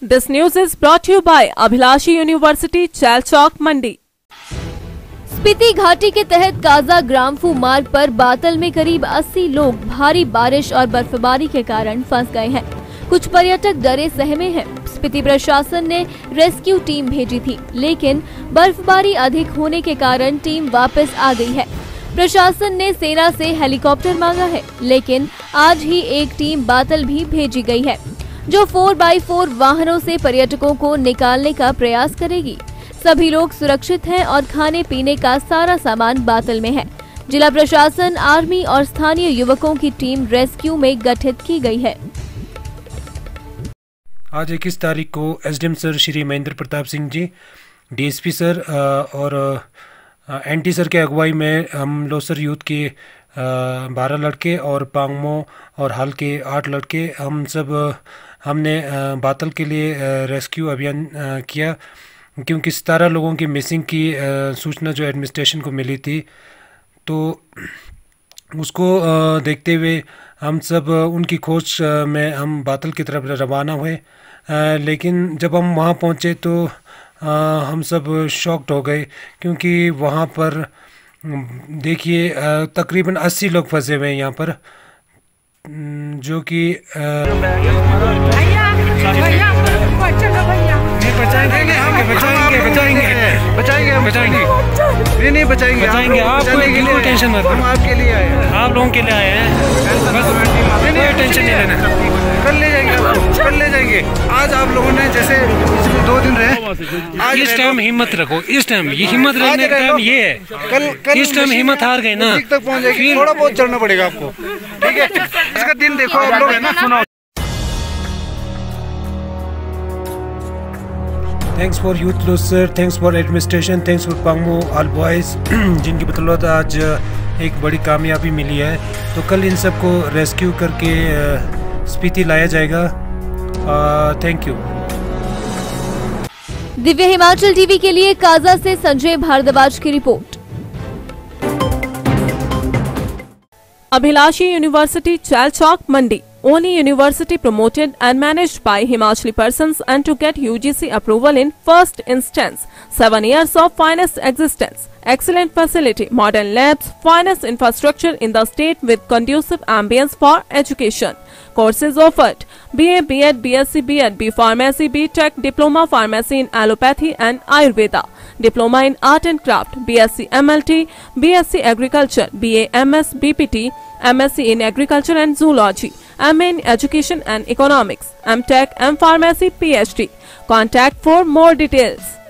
This news is brought to you by Abhilashi University, Chalchok, मंडी। स्पीति घाटी के तहत काजा ग्राम्फू मार्ग पर बातल में करीब 80 लोग भारी बारिश और बर्फबारी के कारण फंस गए हैं। कुछ पर्यटक डरे सहमे हैं। स्पीति प्रशासन ने रेस्क्यू टीम भेजी थी, लेकिन बर्फबारी अधिक होने के कारण टीम वापस आ गई है। प्रशासन ने सेना से हेलीकॉप्टर मांगा है, लेकिन आज ही एक टीम बातल भी भेजी गई है, जो 4x4 वाहनों से पर्यटकों को निकालने का प्रयास करेगी। सभी लोग सुरक्षित हैं और खाने पीने का सारा सामान बातल में है। जिला प्रशासन, आर्मी और स्थानीय युवकों की टीम रेस्क्यू में गठित की गई है। आज 21 तारीख को SDM sir Shri Mahendra Pratap Singh ji, DSP sir और एनटी सर के अगुवाई में हम लोसर यूथ के 12 लड़के और पांगमो और हाल के 8 लड़के हमने बातल के लिए रेस्क्यू अभियान किया, क्योंकि 17 लोगों की मिसिंग की सूचना जो एडमिनिस्ट्रेशन को मिली थी। तो उसको देखते हुए हम सब उनकी खोज में हम बातल की तरफ रवाना हुए, लेकिन जब हम वहाँ पहुँचे तो हम सब शॉक्ड हो गए, क्योंकि वहाँ पर देखिए तकरीबन 80 लोग फंसे हुए हैं यहाँ पर, जो कि बचाएंगे आपको, टेंशन मत, हम आपके लिए आए हैं, आप लोगों के लिए आए हैं, बस टेंशन नहीं लेना, कल ले जाएंगे आपको, कल ले जाएंगे। आज आप लोगों ने जैसे 2 दिन रहे, आज इस टाइम हिम्मत रखो, इस टाइम ये हिम्मत रखने का टाइम ये है। कल इस टाइम हिम्मत हार गए ना, तक पहुंच जाएगी, थोड़ा बहुत चढ़ना पड़ेगा आपको, ठीक है। इसका दिन देखो आप लोग, है ना, सुनाओ। Thanks for youth Losar, thanks for administration, thanks for Pangmo all boys, जिनकी बदौलत आज एक बड़ी कामयाबी मिली है। तो कल इन सबको रेस्क्यू करके स्पीति लाया जाएगा। Thank you. Divya Himachal TV के लिए काजा से संजय भारद्वाज की report. Abhilashi University, Chalchok, Mandi. Only university promoted and managed by Himachali persons, and to get UGC approval in first instance. 7 years of finest existence, excellent facility, modern labs, finest infrastructure in the state with conducive ambience for education. Courses offered: BA, B.Ed, BSc, B.Ed, B Pharmacy, B.Tech, Diploma Pharmacy in Allopathy and Ayurveda, Diploma in Art and Craft, BSc MLT, BSc Agriculture, BA MS, BPT, MSc in Agriculture and Zoology, MA in Education and Economics, MTech, M Pharmacy, PhD. Contact for more details.